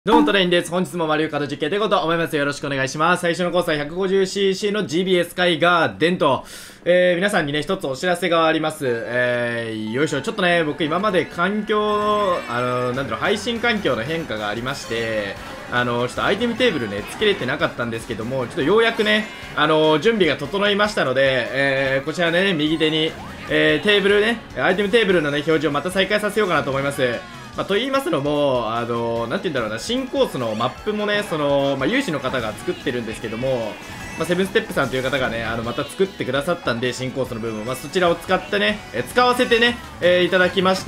どうもトレインです。本日もマリオカート実験ということを思います。よろしくお願いします。最初のコースは 150cc の GBS 海ガーデンと、皆さんにね、一つお知らせがあります。よいしょ。ちょっとね、僕今まで環境、配信環境の変化がありまして、ちょっとアイテムテーブルね、つけれてなかったんですけども、ちょっとようやくね、準備が整いましたので、こちらね、右手に、テーブルね、アイテムテーブルのね、表示をまた再開させようかなと思います。と言いますのも、なんて言うんだろうな、新コースのマップもね、有志の方が作ってるんですけども、セブンステップさんという方がね、また作ってくださったんで、新コースの部分、そちらを使ってね、使わせてね、いただきまして、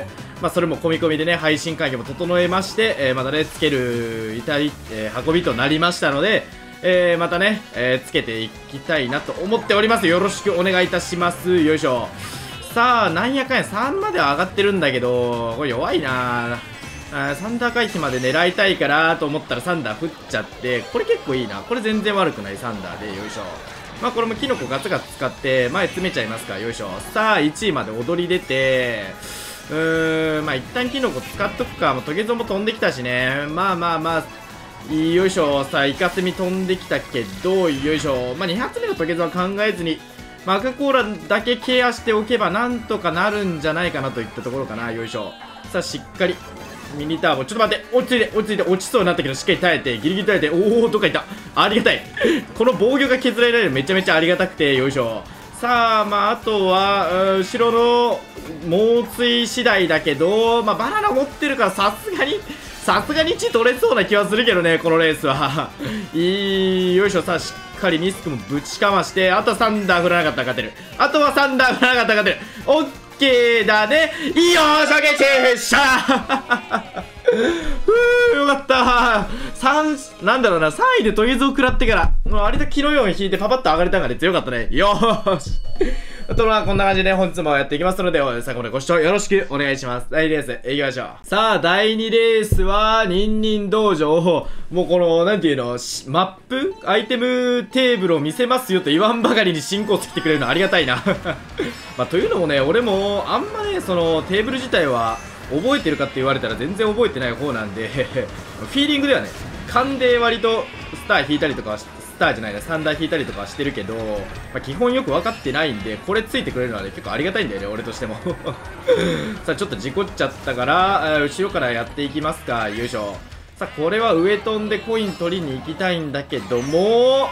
それも込み込みでね、配信環境も整えまして、またね、つける、運びとなりましたので、またね、つけていきたいなと思っております。よろしくお願いいたします。よいしょ。さあ、なんやかんや3までは上がってるんだけど、これ弱いなサンダー回避まで狙いたいからと思ったらサンダー降っちゃって、これ結構いいな。これ全然悪くないサンダーで、よいしょ。これもキノコガツガツ使って前詰めちゃいますか。よいしょ。さあ、1位まで踊り出て、一旦キノコ使っとくか。もうトゲゾも飛んできたしね。よいしょ。さあ、イカスミ飛んできたけど、よいしょ。2発目のトゲゾは考えずに、赤コーラだけケアしておけばなんとかなるんじゃないかなといったところかな。よいしょ。さあ、しっかり。ミニターボ。ちょっと待って。落ち着いて、落ちそうになったけど、しっかり耐えて、ギリギリ耐えて、おー、どっかいた。ありがたい。この防御が削られるめちゃめちゃありがたくて、よいしょ。さあ、あとは、後ろの猛追次第だけど、バナナ持ってるからさすがに1取れそうな気はするけどね、このレースは。よいしょ。さあ、しっかりミスクもぶちかまして、あとはサンダー振らなかったら勝てる。あとはサンダー振らなかったら勝てる。オッケーだね。いいよー、初撃しゃーよかったー。3位でトゲゾを食らってから、割と気のように引いてパパッと上がれたのがね、強かったね。よーし。あとはこんな感じで本日もやっていきますので、最後までご視聴よろしくお願いします。第2レース、行きましょう。さあ、第2レースは、ニンニン道場。もうこの、なんていうの、マップアイテムテーブルを見せますよと言わんばかりに進行してきてくれるのありがたいな。というのもね、俺も、あんまね、テーブル自体は、覚えてるかって言われたら全然覚えてない方なんで、フィーリングではね、勘で割とスター引いたりとかはサンダー引いたりとかはしてるけど、基本よく分かってないんで、これついてくれるのはね、結構ありがたいんだよね、俺としても。さあ、ちょっと事故っちゃったから、後ろからやっていきますか。よいしょ。さあ、これは上飛んでコイン取りに行きたいんだけども、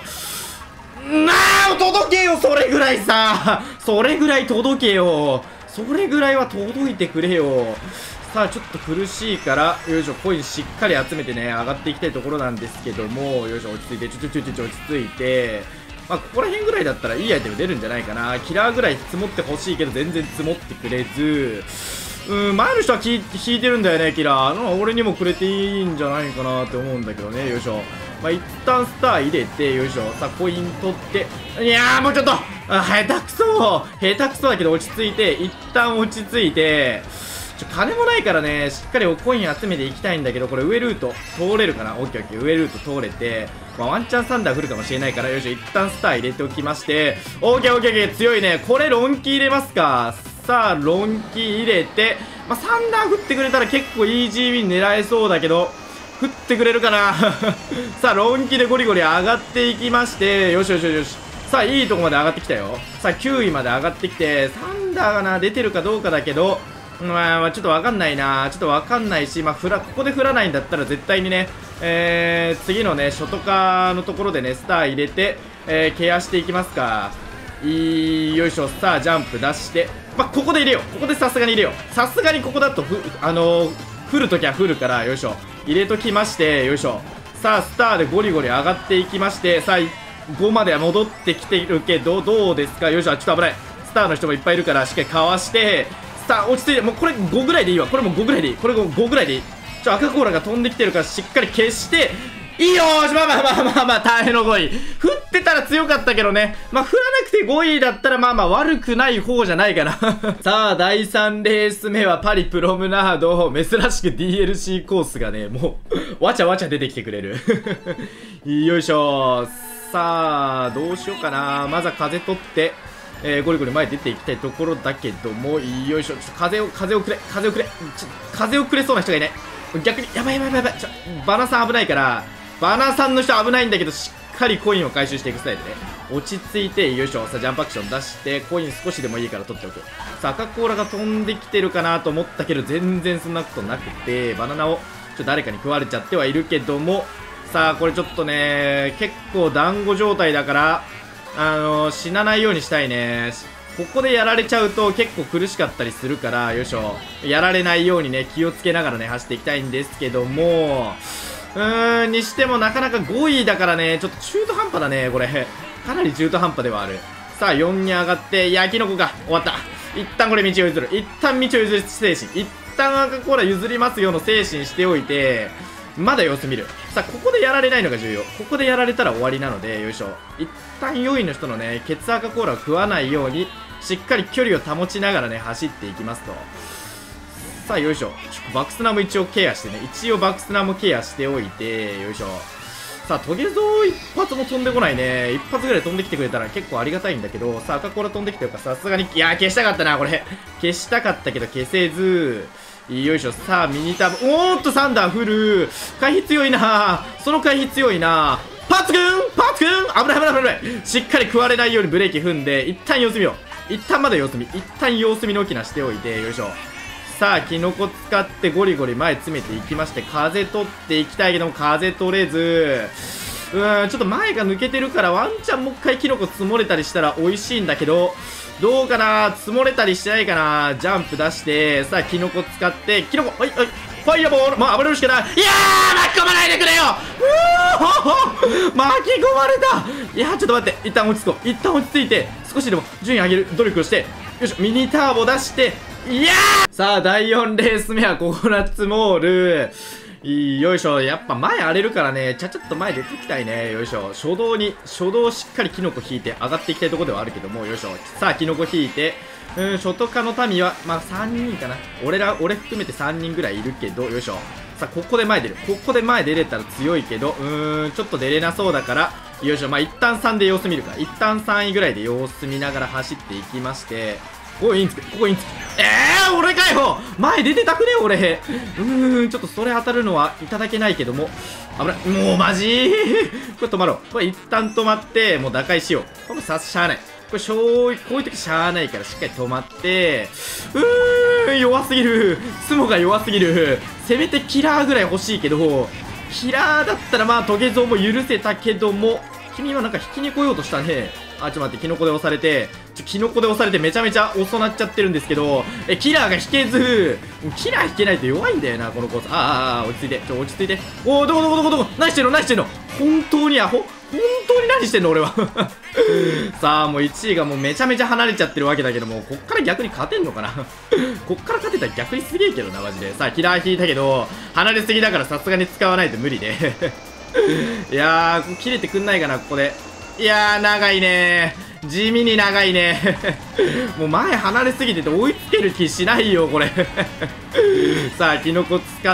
届けよ、それぐらいさ。それぐらい届けよ。それぐらいは届いてくれよ。さあ、ちょっと苦しいから、よいしょ、コインしっかり集めてね、上がっていきたいところなんですけども、よいしょ、落ち着いて、落ち着いて、ここら辺ぐらいだったらいいアイテム出るんじゃないかな。キラーぐらい積もってほしいけど、全然積もってくれず、前の人は引いてるんだよね、キラー。俺にもくれていいんじゃないかなって思うんだけどね、よいしょ。一旦スター入れて、よいしょ。さあ、コイン取って、いやー、もうちょっと、下手くそだけど落ち着いて、一旦落ち着いて、金もないからね、しっかりコイン集めていきたいんだけど、これ上ルート通れるかな。オッケーオッケー、上ルート通れて、ワンチャンサンダー降るかもしれないから、よいしょ、一旦スター入れておきまして、オッケーオッケーオッケー、強いね。これロンキー入れますか。さあ、ロンキー入れて、サンダー降ってくれたら結構イージーウィン狙えそうだけど、降ってくれるかな。さあ、ロンキーでゴリゴリ上がっていきまして、よし。さあ、いいとこまで上がってきたよ。さあ、9位まで上がってきて、サンダーがな、出てるかどうかだけど、ちょっとわかんないな。ちょっとわかんないし、ここで降らないんだったら絶対にね、次のね、初トカのところでね、スター入れて、ケアしていきますか。よいしょ。さあ、ジャンプ出して、ここで入れよう。ここでさすがに入れよう。さすがにここだと降るときは降るから、よいしょ。入れときまして、よいしょ。さあ、スターでゴリゴリ上がっていきまして、さあ、5までは戻ってきてるけど、どうですか。よいしょ。ちょっと危ない。スターの人もいっぱいいるから、しっかりかわして、さあ、落ち着いて、もうこれ5ぐらいでいいわ。これも5ぐらいでいい。これ5ぐらいでいい。赤コーラが飛んできてるから、しっかり消して、いいよーし。大変の5位。降ってたら強かったけどね。降らなくて5位だったら悪くない方じゃないかな。さあ、第3レース目はパリプロムナード。珍しく DLC コースがね、もう、わちゃわちゃ出てきてくれる。よいしょ。さあ、どうしようかな。まずは風取って、ゴリゴリ前出ていきたいところだけども、よいしょ。ちょっと風をくれそうな人がいない。 逆に、やばいやばいやばい。バナさん危ないから、バナさんの人危ないんだけど、しっかりコインを回収していくスタイルで、ね。落ち着いて、よいしょ。さあ、ジャンプアクション出して、コイン少しでもいいから取っておく。さあ、赤コーラが飛んできてるかなと思ったけど、全然そんなことなくて、バナナを、誰かに食われちゃってはいるけども、さあ、これちょっとね、結構団子状態だから、死なないようにしたいね。ここでやられちゃうと結構苦しかったりするから、よいしょ。やられないようにね、気をつけながらね、走っていきたいんですけども、にしてもなかなか5位だからね、ちょっと中途半端だね、これ。かなり中途半端ではある。さあ、4に上がって、焼きのこが終わった。一旦これ道を譲る。一旦道を譲る精神。一旦赤コーラ譲りますよの精神しておいて、まだ様子見る。さあ、ここでやられないのが重要。ここでやられたら終わりなので、よいしょ。一旦4位の人のね、ケツ赤コーラを食わないように、しっかり距離を保ちながらね、走っていきますと。さあ、よいしょ。バックスナも一応ケアしてね。一応バックスナもケアしておいて、よいしょ。さあ、トゲゾウ一発も飛んでこないね。一発ぐらい飛んできてくれたら結構ありがたいんだけど、さあ、赤コーラ飛んできてるから、さすがに、いやー、消したかったな、これ。消したかったけど消せず、よいしょ。さあ、ミニターボ、おーっと、サンダーフル。回避強いな。その回避強いな。パツくんパツくん危ない危ない危ない。しっかり食われないようにブレーキ踏んで、一旦様子見よう。一旦まだ様子見。一旦様子見の大きなしておいて、よいしょ。さあ、キノコ使ってゴリゴリ前詰めていきまして、風取っていきたいけども、風取れず、ちょっと前が抜けてるから、ワンチャンもう一回キノコ積もれたりしたら美味しいんだけど、どうかな、積もれたりしてないかな。ジャンプ出して、さあ、キノコ使って、キノコ、はいはい、ファイアボール、まあ、暴れるしかない。いやー、巻き込まないでくれよ。巻き込まれた。いやー、ちょっと待って、一旦落ち着こう。一旦落ち着いて、少しでも順位上げる努力をして、よいしょ、ミニターボ出して、いやー、さあ、第4レース目はココナッツモール。よいしょ。やっぱ前荒れるからね、ちゃちゃっと前出ていきたいね。よいしょ。初動しっかりキノコ引いて上がっていきたいところではあるけども、よいしょ。さあ、キノコ引いて、初等科の民は、まあ3人かな。俺含めて3人ぐらいいるけど、よいしょ。さあ、ここで前出る。ここで前出れたら強いけど、ちょっと出れなそうだから、よいしょ。まあ一旦3で様子見るか。一旦3位ぐらいで様子見ながら走っていきまして、ここインつく、ここインつく。俺かよ前出てたくね俺。ちょっとそれ当たるのはいただけないけども。危ない。もうマジこれ止まろう。これ一旦止まって、もう打開しよう。これしゃあない。これこういう時しゃあないからしっかり止まって、弱すぎる。スモが弱すぎる。せめてキラーぐらい欲しいけど、キラーだったらまあトゲゾウも許せたけども、君はなんか引きに来ようとしたね。ちょっと待って、キノコで押されて、キノコで押されてめちゃめちゃ遅なっちゃってるんですけど、キラーが引けず、キラー引けないと弱いんだよな、このコース。落ち着いて、落ち着いて。どこ何してんの本当に本当に何してんの俺は。さあ、もう1位がもうめちゃめちゃ離れちゃってるわけだけども、こっから逆に勝てんのかな。こっから勝てたら逆にすげえけどな、マジで。さあ、キラー引いたけど、離れすぎだからさすがに使わないと無理で。いやー、切れてくんないかな、ここで。いやー、長いねー。地味に長いね。もう前離れすぎてて追いつける気しないよ、これ。さあ、キノコ使って、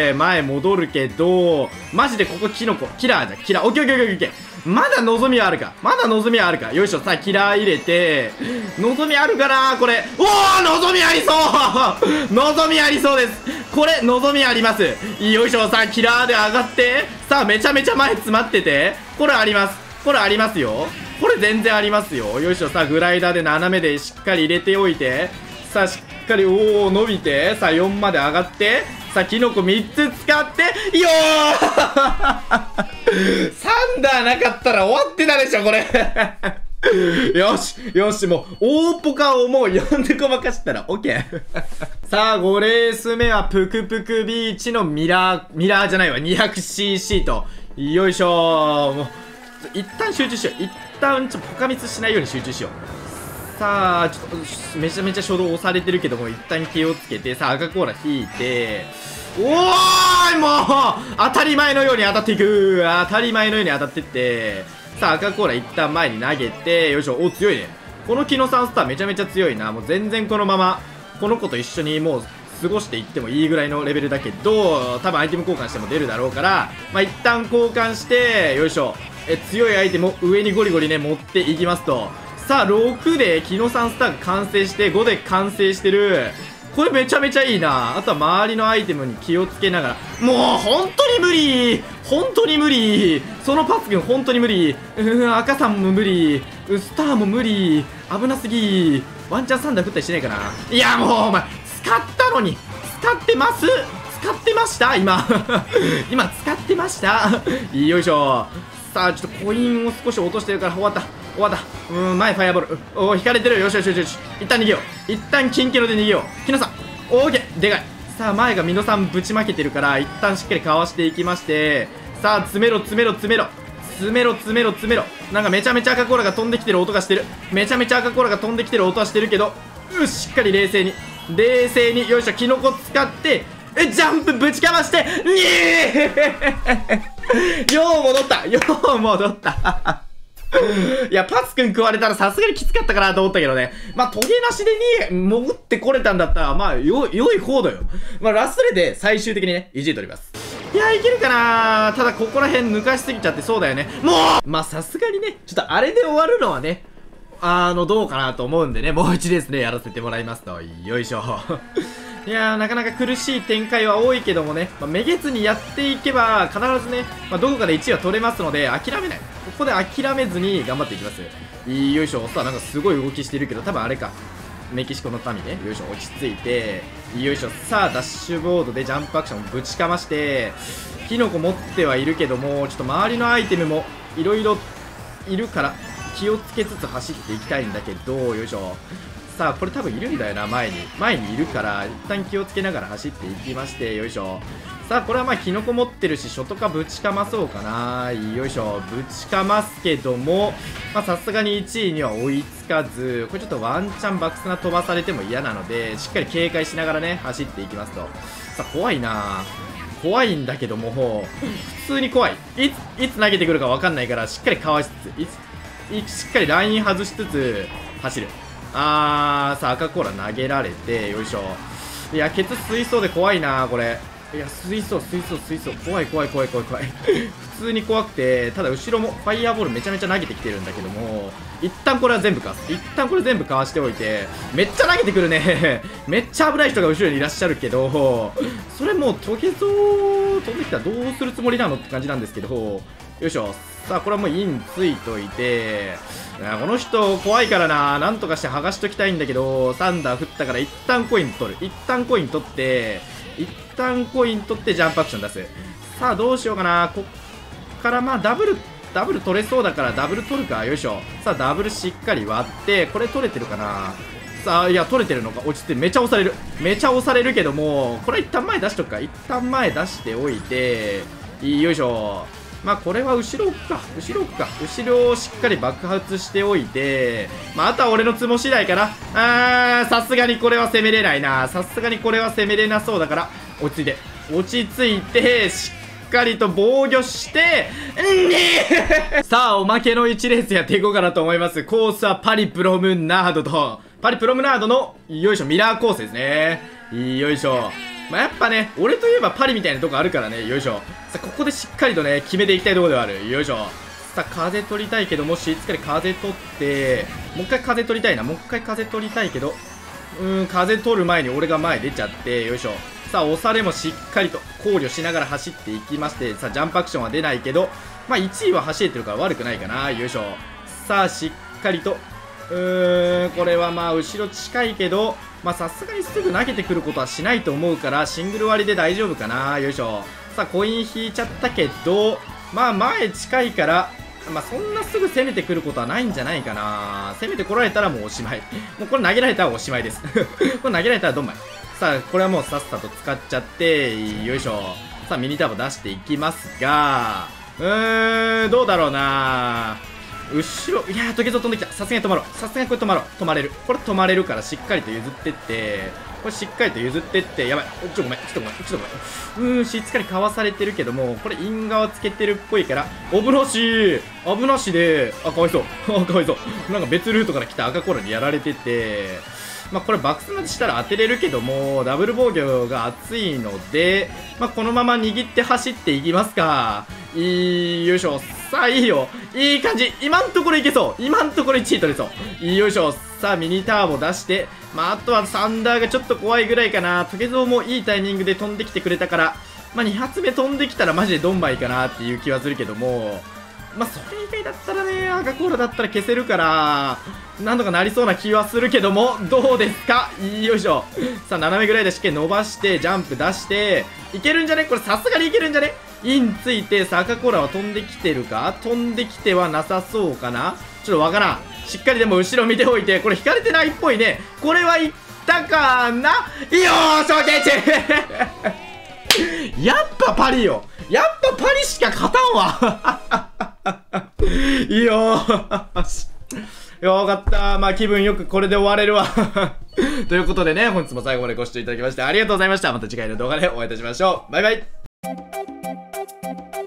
前戻るけど、マジでここキノコ、キラーじゃん、キラー。オッケーオッケーオッケー。まだ望みはあるか。よいしょ、さあ、キラー入れて、望みあるかなこれ。望みありそう望みありそうです。これ、望みあります。よいしょ、さあ、キラーで上がって、さあ、めちゃめちゃ前詰まってて、これあります。これありますよ。これ全然ありますよ。よいしょ。さあ、グライダーで斜めでしっかり入れておいて。さあ、しっかり、伸びて。さあ、4まで上がって。さあ、キノコ3つ使って。よーサンダーなかったら終わってたでしょ、これ。よし、もう、大ポカをもう呼んでごまかしたら、オッケー。さあ、5レース目は、ぷくぷくビーチのミラーじゃないわ、200cc と。よいしょー。もう一旦集中しよう。一旦ちょっとポカミツしないように集中しよう。さあ、ちょっとめちゃめちゃ初動押されてるけども、一旦気をつけて、さあ、赤コーラ引いて、もう当たり前のように当たっていく。当たり前のように当たってって、さあ、赤コーラ一旦前に投げて、よいしょ。強いね。このキノサンスターめちゃめちゃ強いな。もう全然このまま、この子と一緒にもう、過ごしていってもいいぐらいのレベルだけど、多分アイテム交換しても出るだろうから、まあ、一旦交換して、よいしょ。強いアイテムを上にゴリゴリね、持っていきますと。さあ、6でキノサンスターが完成して、5で完成してる。 これめちゃめちゃいいな。あとは周りのアイテムに気をつけながら。もう本当に無理、本当に無理。そのパス君本当に無理。赤さんも無理。スターも無理。危なすぎ。ワンチャンサンダー振ったりしないかな。いやもうお前使ったのに。使ってます、使ってました今今使ってましたよいしょ。さあちょっとコインを少し落としてるから終わった、終わった。前ファイアボール。おお、引かれてる。よしよしよしよし。一旦逃げよう。一旦キンキロで逃げよう。木野さん、オーケー、でかい。さあ前がミノさんぶちまけてるから一旦しっかりかわしていきまして、さあ詰めろ詰めろ詰めろ詰めろ詰めろ詰めろ。なんかめちゃめちゃ赤コーラが飛んできてる音がしてる。めちゃめちゃ赤コーラが飛んできてる音はしてるけど、しっかり冷静に冷静に。よいしょ。キノコ使ってジャンプぶちかましてにーよう戻った、よう戻ったいや、パス君食われたらさすがにきつかったかなと思ったけどね。まあ、トゲなしでに潜ってこれたんだったら、まあ、良い方だよ。まあ、ラストレで最終的にね、意地取ります。いや、いけるかな。ただ、ここら辺抜かしすぎちゃってそうだよね。もうまあ、さすがにね、ちょっとあれで終わるのはね、どうかなと思うんでね、もう一ですね、やらせてもらいますと。よいしょ。いやー、なかなか苦しい展開は多いけどもね、めげずにやっていけば、必ずね、どこかで1位は取れますので、諦めない。ここで諦めずに頑張っていきます。よいしょ。さあ、なんかすごい動きしてるけど、多分あれか。メキシコの民ね。よいしょ。落ち着いて。よいしょ。さあ、ダッシュボードでジャンプアクションをぶちかまして、キノコ持ってはいるけども、ちょっと周りのアイテムもいろいろいるから、気をつけつつ走っていきたいんだけど、よいしょ。さあこれ多分いるんだよな。前にいるから一旦気をつけながら走っていきまして、よいしょ。さあこれはまあキノコ持ってるしショトカぶちかまそうかな。よいしょ。ぶちかますけども、まあさすがに1位には追いつかず、これちょっとワンチャンバックスナ飛ばされても嫌なので、しっかり警戒しながらね走っていきますと。さあ怖いな、怖いんだけども普通に怖い。いつ投げてくるか分かんないからしっかりかわしつつ、しっかりライン外しつつ走る。さあ赤コーラ投げられて、よいしょ。いやケツ吸いそうで怖いなこれ。いや吸いそう怖い怖い普通に怖くて、ただ後ろもファイヤーボールめちゃめちゃ投げてきてるんだけども、一旦これは全部かわす。一旦これ全部かわしておいて、めっちゃ投げてくるねめっちゃ危ない人が後ろにいらっしゃるけど、それもうトゲゾー飛んできたらどうするつもりなのって感じなんですけど、よいしょ。さあこれはもうインついといて、この人怖いからな、なんとかして剥がしときたいんだけど、サンダー振ったから一旦コイン取る。一旦コイン取ってジャンプアクション出す。さあどうしようかな。こっからまあダブル取れそうだからダブル取るか。よいしょ。さあダブルしっかり割って、これ取れてるかな。さあいや取れてるのか。落ちてめちゃ押されるけども、これ一旦前出しとくか。一旦前出しておいて、よいしょ。まあこれは後ろをしっかり爆発しておいて、まああとは俺のツモ次第かな。さすがにこれは攻めれないな。さすがにこれは攻めれなそうだから、落ち着いてしっかりと防御してさあおまけの1レースやっていこうかなと思います。コースはパリプロムナードのよいしょミラーコースですね。よいしょ。まあやっぱね、俺といえばパリみたいなとこあるからね。よいしょ。さあここでしっかりとね決めていきたいところではある。よいしょ。さあ風取りたいけど、もしっかり風取って、もう一回風取りたいな。けど、風取る前に俺が前出ちゃって、よいしょ。さあ押されもしっかりと考慮しながら走っていきまして、さあジャンプアクションは出ないけど、まあ1位は走れてるから悪くないかな。よいしょ。さあしっかりと、これはまあ後ろ近いけど、まあさすがにすぐ投げてくることはしないと思うから、シングル割りで大丈夫かな。よいしょ。さあコイン引いちゃったけど、まあ前近いから、まあそんなすぐ攻めてくることはないんじゃないかな。攻めてこられたらもうおしまい。もうこれ投げられたらおしまいですこれ投げられたらどんまい。さあこれはもうさっさと使っちゃって、よいしょ。さあミニターボ出していきますが、どうだろうな。後ろ、いやー、トゲゾ飛んできた。さすがに止まろう。これ止まれる。これ止まれるからしっかりと譲ってって、やばい。ごめん。しっかりかわされてるけども、これイン側つけてるっぽいから、危なしで、かわいそう。なんか別ルートから来た赤コーラにやられてて、まあこれバックスナでしたら当てれるけども、ダブル防御が熱いので、まあこのまま握って走っていきますか。よいしょ。 さあ、いいよ。いい感じ。今んところいけそう。今んところ1位取れそう。よいしょ。さあ、ミニターボ出して、まあ、あとはサンダーがちょっと怖いぐらいかな。トゲゾウもいいタイミングで飛んできてくれたから、まあ、2発目飛んできたらマジでドンマイかなっていう気はするけども、まあ、それ以外だったらね、赤コーラだったら消せるから、なんとかなりそうな気はするけども、どうですか？よいしょ。さあ、斜めぐらいでしっかり伸ばして、ジャンプ出して、いけるんじゃね？これさすがにいけるんじゃね？インついて、さあ、赤コーラは飛んできてるか？飛んできてはなさそうかな？ちょっとわからん。しっかりでも後ろ見ておいて、これ引かれてないっぽいね。これはいったかな？よーし、オッケーやっぱパリよ。やっぱパリしか勝たんわ。いいよー。よかった。まあ気分よくこれで終われるわ。ということでね、本日も最後までご視聴いただきましてありがとうございました。また次回の動画でお会いいたしましょう。バイバイ。